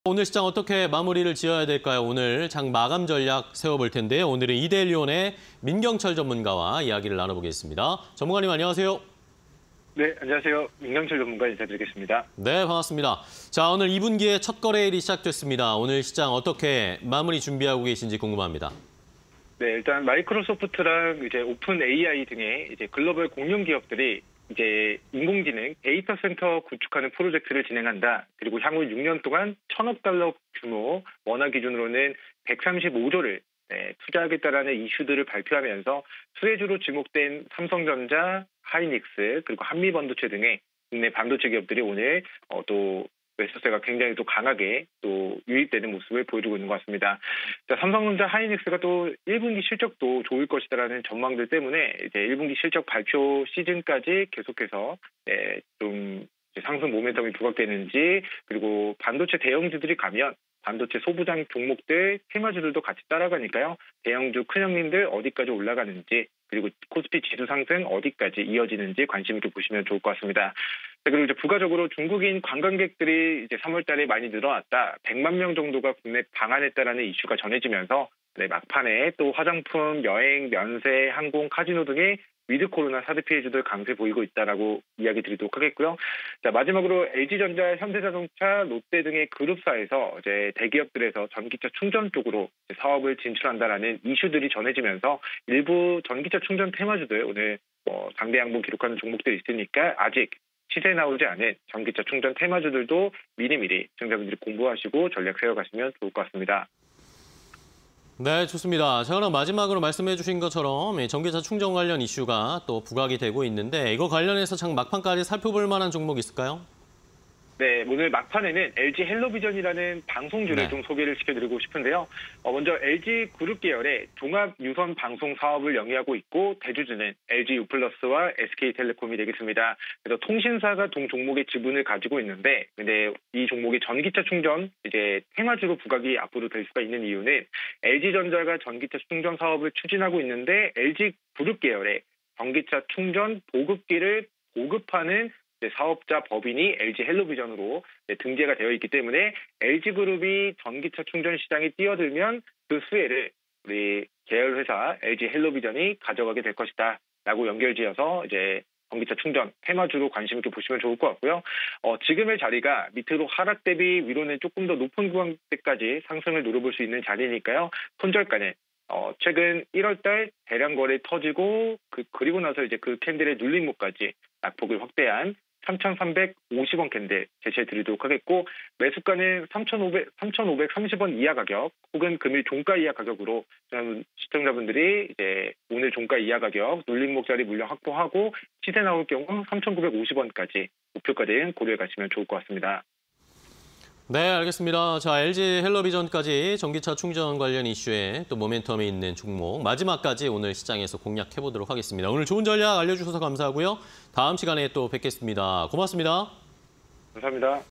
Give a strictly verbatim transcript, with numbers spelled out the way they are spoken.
오늘 시장 어떻게 마무리를 지어야 될까요? 오늘 장 마감 전략 세워볼 텐데요. 오늘은 이데일리온의 민경철 전문가와 이야기를 나눠보겠습니다. 전문가님 안녕하세요. 네, 안녕하세요. 민경철 전문가 인사드리겠습니다. 네, 반갑습니다. 자, 오늘 이 분기의 첫 거래일이 시작됐습니다. 오늘 시장 어떻게 마무리 준비하고 계신지 궁금합니다. 네, 일단 마이크로소프트랑 이제 오픈 에이아이 등의 이제 글로벌 공룡 기업들이 이제 인공지능 데이터 센터 구축하는 프로젝트를 진행한다. 그리고 향후 육 년 동안 천억 달러 규모, 원화 기준으로는 백삼십오조를 네, 투자하겠다라는 이슈들을 발표하면서 수혜주로 지목된 삼성전자, 하이닉스, 그리고 한미반도체 등의 국내 반도체 기업들이 오늘 어, 또 매수세가 굉장히 또 강하게 또 유입되는 모습을 보여주고 있는 것 같습니다. 자, 삼성전자, 하이닉스가 또 일 분기 실적도 좋을 것이다라는 전망들 때문에 이제 일 분기 실적 발표 시즌까지 계속해서 네, 좀 상승 모멘텀이 부각되는지, 그리고 반도체 대형주들이 가면 반도체 소부장 종목들, 테마주들도 같이 따라가니까요. 대형주 큰형님들 어디까지 올라가는지, 그리고 코스피 지수 상승 어디까지 이어지는지 관심 있게 보시면 좋을 것 같습니다. 그리고 이제 부가적으로 중국인 관광객들이 이제 삼월 달에 많이 늘어났다. 백만 명 정도가 국내 방한했다라는 이슈가 전해지면서 네, 막판에 또 화장품, 여행, 면세, 항공, 카지노 등의 위드 코로나 사드 피해주들 강세 보이고 있다라고 이야기 드리도록 하겠고요. 자, 마지막으로 엘지전자, 현대자동차, 롯데 등의 그룹사에서 이제 대기업들에서 전기차 충전 쪽으로 사업을 진출한다라는 이슈들이 전해지면서 일부 전기차 충전 테마주들 오늘 뭐 상대 양봉 기록하는 종목들이 있으니까 아직 시세 나오지 않은 전기차 충전 테마주들도 미리미리 시청자분들이 공부하시고 전략 세워가시면 좋을 것 같습니다. 네, 좋습니다. 자, 그럼 마지막으로 말씀해 주신 것처럼 전기차 충전 관련 이슈가 또 부각이 되고 있는데 이거 관련해서 장 막판까지 살펴볼 만한 종목 있을까요? 네, 오늘 막판에는 엘지 헬로비전이라는 방송주를 네. 좀 소개를 시켜드리고 싶은데요. 어, 먼저 엘지 그룹 계열의 종합 유선 방송 사업을 영위하고 있고 대주주는 엘지 유플러스와 에스케이텔레콤이 되겠습니다. 그래서 통신사가 동 종목의 지분을 가지고 있는데, 근데 이 종목의 전기차 충전 이제 테마주로 부각이 앞으로 될 수가 있는 이유는 엘지전자가 전기차 충전 사업을 추진하고 있는데 엘지 그룹 계열의 전기차 충전 보급기를 보급하는 사업자 법인이 엘지 헬로비전으로 등재가 되어 있기 때문에 엘지그룹이 전기차 충전 시장에 뛰어들면 그 수혜를 우리 계열 회사 엘지 헬로비전이 가져가게 될 것이다 라고 연결지어서 이제 전기차 충전 테마주로 관심 있게 보시면 좋을 것 같고요. 어, 지금의 자리가 밑으로 하락 대비 위로는 조금 더 높은 구간대까지 상승을 노려볼 수 있는 자리니까요. 손절가는 어, 최근 일월 달 대량 거래 터지고 그, 그리고 나서 이제 그 캔들의 눌림목까지 낙폭을 확대한 삼천삼백오십 원 캔들 제시해 드리도록 하겠고, 매수가는 삼천오백, 삼천오백삼십 원 이하 가격 혹은 금일 종가 이하 가격으로 시청자분들이 이제 오늘 종가 이하 가격 눌림목 자리 물량 확보하고 시세 나올 경우 삼천구백오십 원까지 목표가는 고려해 가시면 좋을 것 같습니다. 네, 알겠습니다. 자, 엘지 헬로비전까지 전기차 충전 관련 이슈에 또 모멘텀이 있는 종목 마지막까지 오늘 시장에서 공략해보도록 하겠습니다. 오늘 좋은 전략 알려주셔서 감사하고요. 다음 시간에 또 뵙겠습니다. 고맙습니다. 감사합니다.